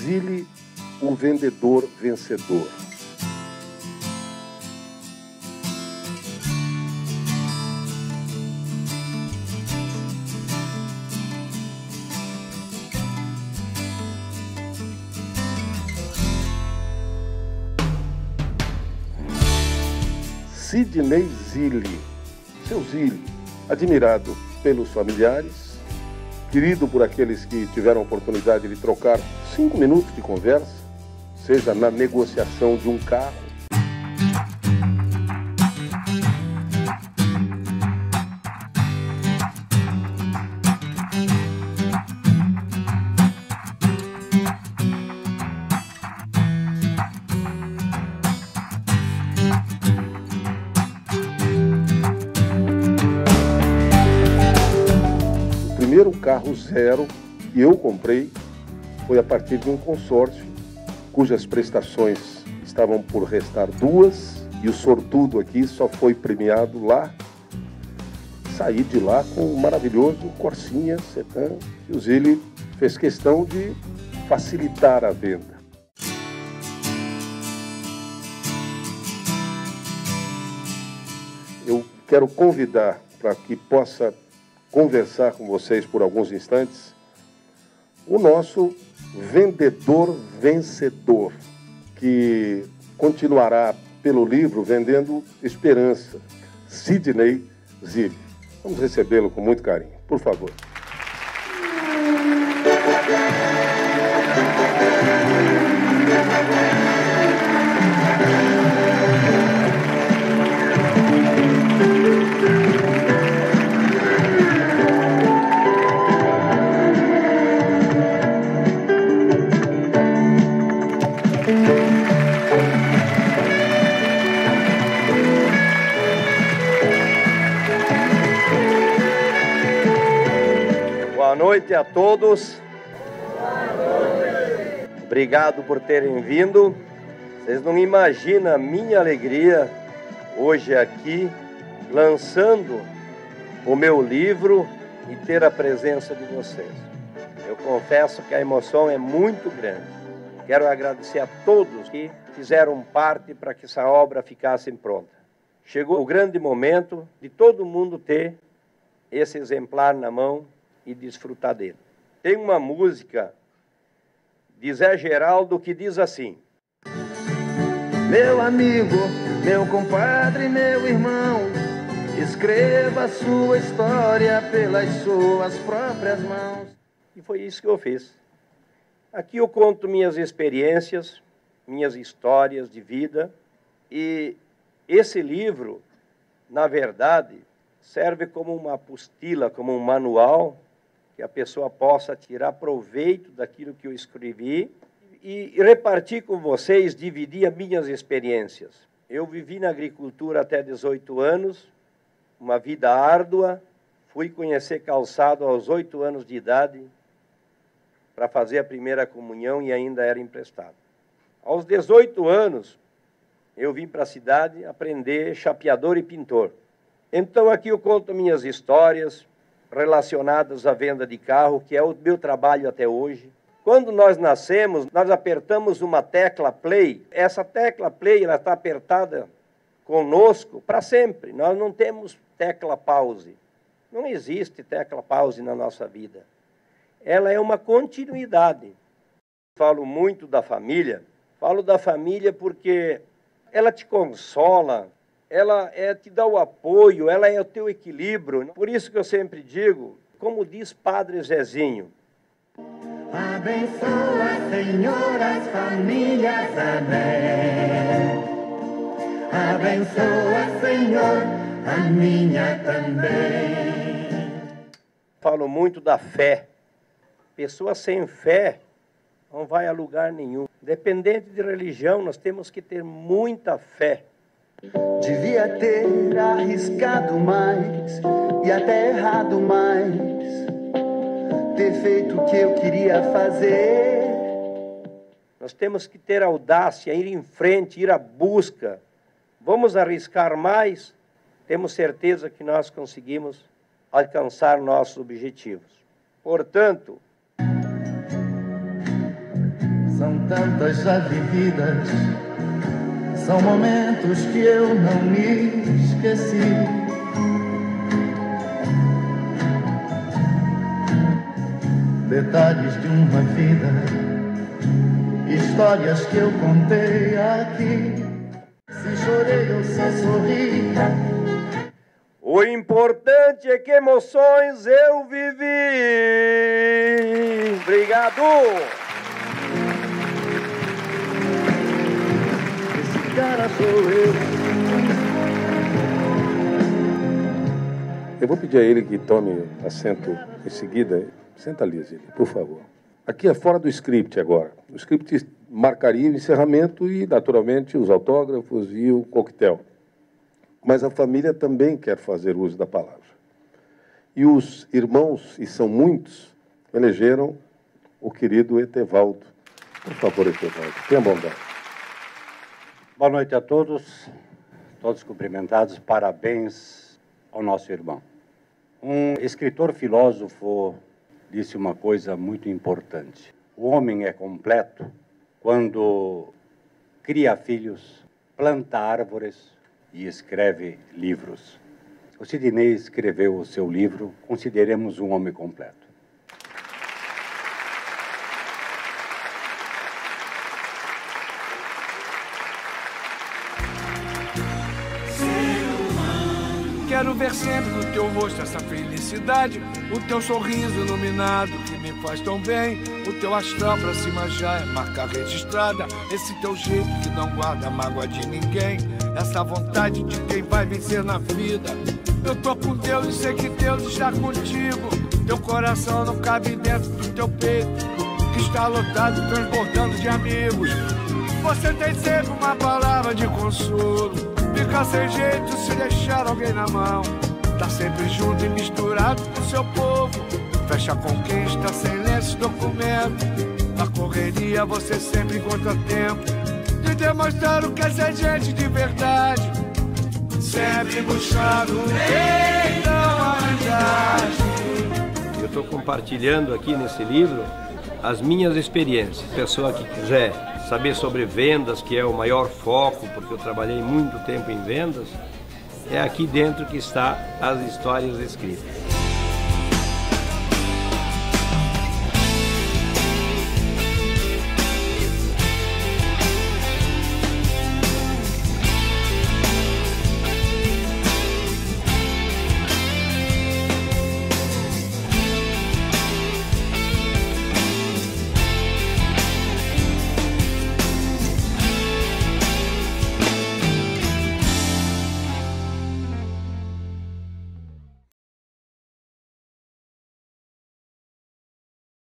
Zile, o vendedor vencedor. Sidney Zile, seu Zile, admirado pelos familiares, querido por aqueles que tiveram a oportunidade de trocar 5 minutos de conversa, seja na negociação de um carro, o primeiro carro zero que eu comprei foi a partir de um consórcio, cujas prestações estavam por restar 2, e o sortudo aqui só foi premiado lá. Saí de lá com um maravilhoso Corsinha Sedan, que o Zile fez questão de facilitar a venda. Eu quero convidar para que possa conversar com vocês por alguns instantes o nosso vendedor vencedor, que continuará pelo livro vendendo esperança, Sidney Zile. Vamos recebê-lo com muito carinho, por favor. Boa noite a todos. Obrigado por terem vindo. Vocês não imaginam a minha alegria hoje aqui, lançando o meu livro e ter a presença de vocês. Eu confesso que a emoção é muito grande. Quero agradecer a todos que fizeram parte para que essa obra ficasse pronta. Chegou o grande momento de todo mundo ter esse exemplar na mão e desfrutar dele. Tem uma música de Zé Geraldo que diz assim: meu amigo, meu compadre, meu irmão, escreva a sua história pelas suas próprias mãos. E foi isso que eu fiz. Aqui eu conto minhas experiências, minhas histórias de vida, e esse livro, na verdade, serve como uma apostila, como um manual, que a pessoa possa tirar proveito daquilo que eu escrevi e repartir com vocês, dividir as minhas experiências. Eu vivi na agricultura até 18 anos, uma vida árdua, fui conhecer calçado aos 8 anos de idade para fazer a primeira comunhão e ainda era emprestado. Aos 18 anos, eu vim para a cidade aprender chapeador e pintor. Então aqui eu conto minhas histórias relacionadas à venda de carro, que é o meu trabalho até hoje. Quando nós nascemos, nós apertamos uma tecla play. Essa tecla play ela está apertada conosco para sempre. Nós não temos tecla pause. Não existe tecla pause na nossa vida. Ela é uma continuidade. Falo muito da família. Falo da família porque ela te consola, ela te dá o apoio, ela é o teu equilíbrio. Por isso que eu sempre digo, como diz Padre Zezinho: abençoa, Senhor, as famílias, amém. Abençoa, Senhor, a minha também. Falo muito da fé. Pessoa sem fé não vai a lugar nenhum. Independente de religião, nós temos que ter muita fé. Devia ter arriscado mais e até errado mais, ter feito o que eu queria fazer. Nós temos que ter audácia, ir em frente, ir à busca. Vamos arriscar mais? Temos certeza que nós conseguimos alcançar nossos objetivos. Portanto, São tantas já vividas, são momentos que eu não me esqueci. Detalhes de uma vida, histórias que eu contei aqui. Se chorei ou se sorri, o importante é que emoções eu vivi. Obrigado. esse cara sou eu. Eu vou pedir a ele que tome assento em seguida. Senta ali, Zília, por favor. Aqui é fora do script agora. O script marcaria o encerramento e, naturalmente, os autógrafos e o coquetel. Mas a família também quer fazer uso da palavra. E os irmãos, e são muitos, elegeram o querido Etevaldo. Por favor, Etevaldo, tenha bondade. Boa noite a todos cumprimentados, parabéns ao nosso irmão. Um escritor filósofo disse uma coisa muito importante. O homem é completo quando cria filhos, planta árvores e escreve livros. O Sidney escreveu o seu livro, Consideremos um Homem Completo. Quero ver sempre no teu rosto essa felicidade, o teu sorriso iluminado que me faz tão bem, o teu astral pra cima já é marca registrada, esse teu jeito que não guarda mágoa de ninguém, essa vontade de quem vai vencer na vida. Eu tô com Deus e sei que Deus está contigo, teu coração não cabe dentro do teu peito, que está lotado transbordando de amigos. Você tem sempre uma palavra de consolo, fica sem jeito se deixar alguém na mão. Tá sempre junto e misturado com seu povo, fecha a conquista sem lenço documento. Na correria você sempre encontra tempo de demonstrar o que é ser gente de verdade, sempre buscando o bem da humanidade. Eu estou compartilhando aqui nesse livro as minhas experiências. Pessoa que quiser saber sobre vendas, que é o maior foco, porque eu trabalhei muito tempo em vendas, é aqui dentro que está as histórias escritas.